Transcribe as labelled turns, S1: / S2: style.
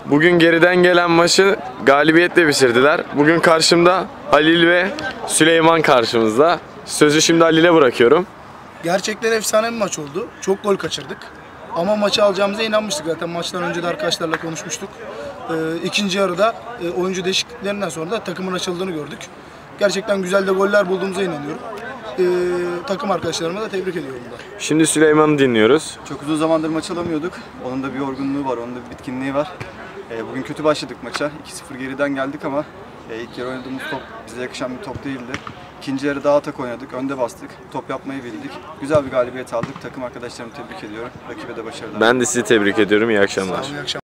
S1: Bugün geriden gelen maçı galibiyetle bitirdiler. Bugün karşımda Halil ve Süleyman karşımızda. Sözü şimdi Halil'e bırakıyorum.
S2: Gerçekten efsane bir maç oldu. Çok gol kaçırdık. Ama maçı alacağımıza inanmıştık zaten. Maçtan önce de arkadaşlarla konuşmuştuk. İkinci yarıda oyuncu değişikliklerinden sonra da takımın açıldığını gördük. Gerçekten güzel de goller bulduğumuza inanıyorum. Takım arkadaşlarıma da tebrik ediyorum da.
S1: Şimdi Süleyman'ı dinliyoruz.
S3: Çok uzun zamandır maç alamıyorduk. Onun da bir yorgunluğu var, onun da bir bitkinliği var. Bugün kötü başladık maça. 2-0 geriden geldik ama ilk yarı oynadığımız top bize yakışan bir top değildi. İkinci yarı daha atak oynadık, önde bastık, top yapmayı bildik. Güzel bir galibiyet aldık. Takım arkadaşlarımı tebrik ediyorum. Rakibe de başarılar.
S1: Ben de sizi tebrik ediyorum. İyi akşamlar.
S2: Sağ olun, iyi akşamlar.